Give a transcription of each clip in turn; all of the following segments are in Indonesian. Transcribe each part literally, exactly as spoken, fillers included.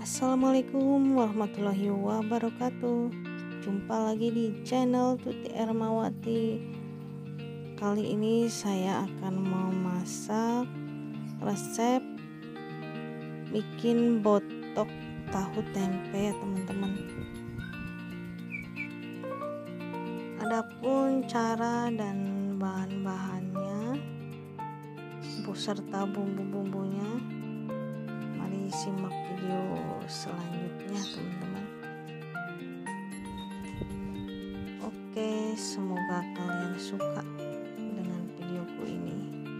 Assalamualaikum warahmatullahi wabarakatuh. Jumpa lagi di channel Tuti Ermawati. Kali ini saya akan memasak resep bikin botok tahu tempe ya teman-teman. Adapun cara dan bahan-bahannya beserta bumbu-bumbunya, mari simak video selanjutnya teman-teman. Oke, semoga kalian suka dengan videoku ini.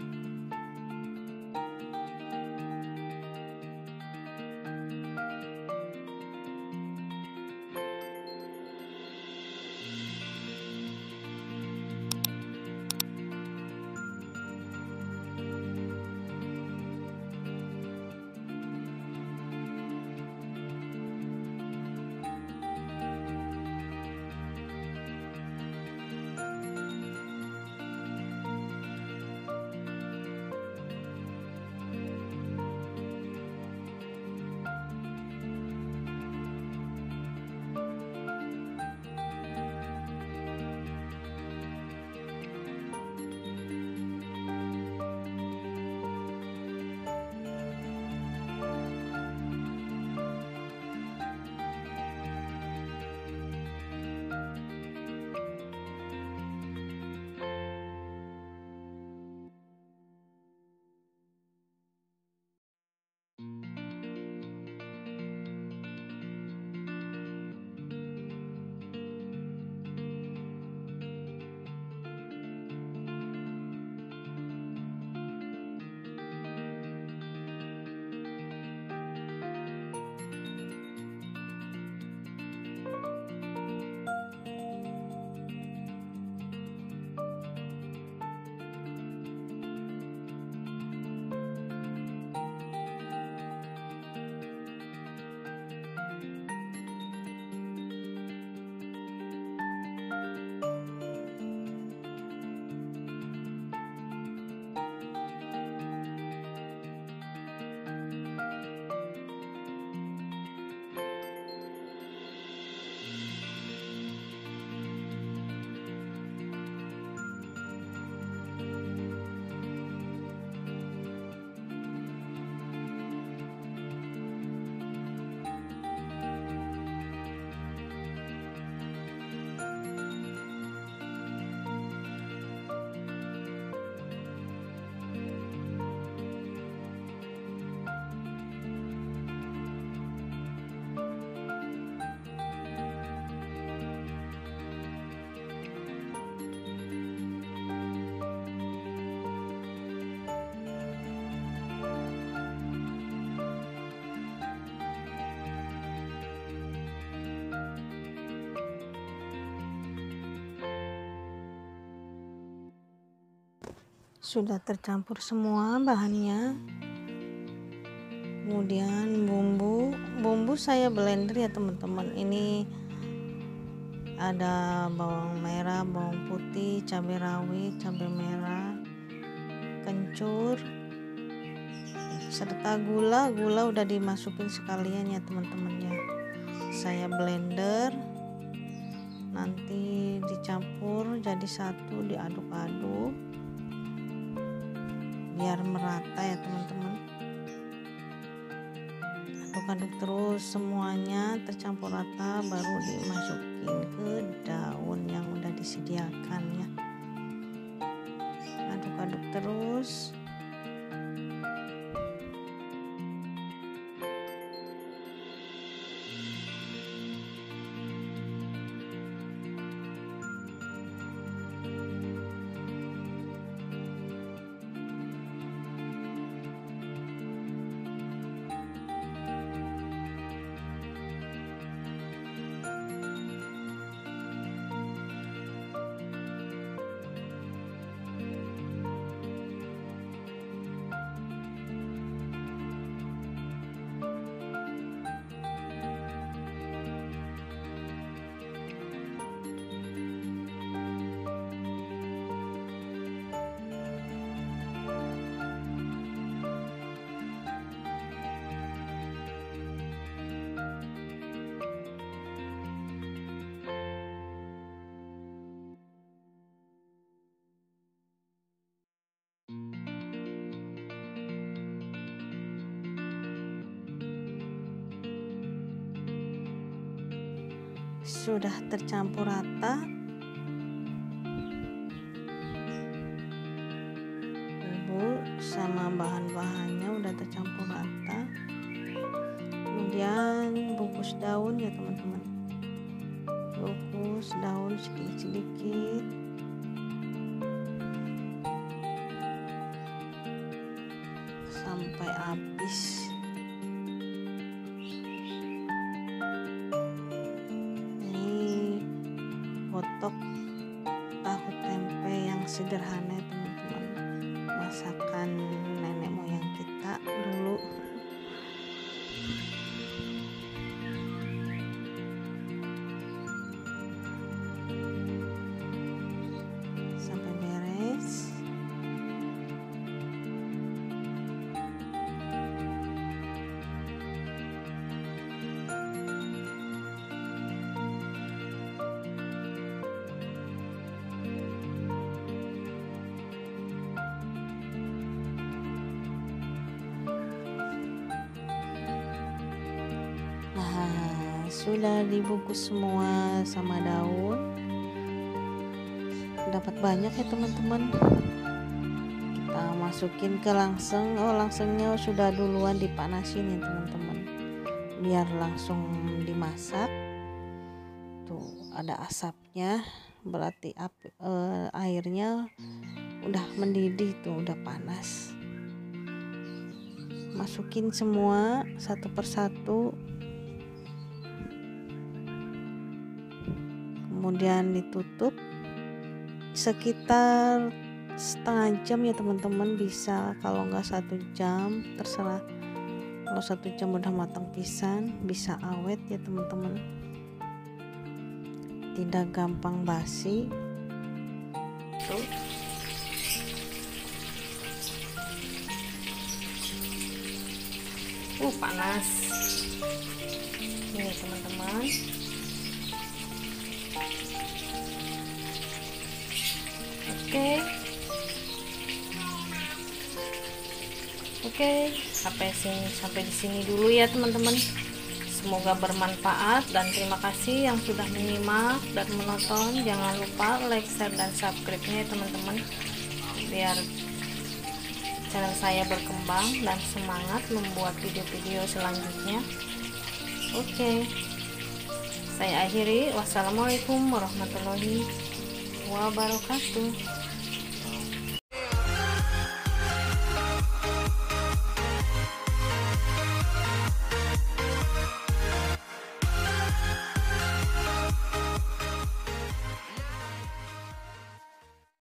Sudah tercampur semua bahannya, kemudian bumbu bumbu saya blender ya teman-teman. Ini ada bawang merah, bawang putih, cabai rawit, cabai merah, kencur, serta gula. Gula udah dimasukin sekalian ya teman-teman ya. Saya blender, nanti dicampur jadi satu, diaduk-aduk biar merata ya teman-teman. Aduk-aduk terus semuanya tercampur rata, baru dimasukin ke daun yang udah disediakan ya. Aduk-aduk terus. sudah tercampur rata, bumbu sama bahan-bahannya udah tercampur rata. Kemudian bungkus daun ya teman-teman, bungkus daun sedikit-sedikit. Sampai habis. Ini botok tahu tempe yang sederhana ya teman-teman, masakan nenek moyang kita dulu. Sampai beres. Nah, sudah dibungkus semua sama daun. Dapat banyak ya teman-teman. Kita masukin ke langseng. Oh, langsengnya sudah duluan dipanasin ya teman-teman, biar langsung dimasak. Tuh ada asapnya, berarti api, eh, airnya udah mendidih tuh, udah panas. Masukin semua satu persatu. Kemudian ditutup sekitar setengah jam ya teman-teman, bisa kalau nggak satu jam terserah. Kalau satu jam udah matang pisan, bisa awet ya teman-teman, tidak gampang basi. Tuh. Uh panas ini teman-teman. Oke, oke, sampai sini, sampai di sini dulu ya teman-teman. Semoga bermanfaat dan terima kasih yang sudah menyimak dan menonton. Jangan lupa like, share, dan subscribe-nya ya teman-teman, biar channel saya berkembang dan semangat membuat video-video selanjutnya. Oke, saya akhiri. Wassalamualaikum warahmatullahi wabarakatuh.